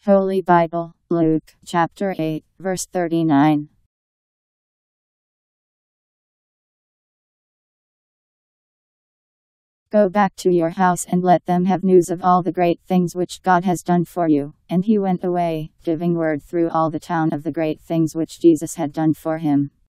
Holy Bible, Luke, chapter 8, verse 39. Go back to your house and let them have news of all the great things which God has done for you. And he went away, giving word through all the town of the great things which Jesus had done for him.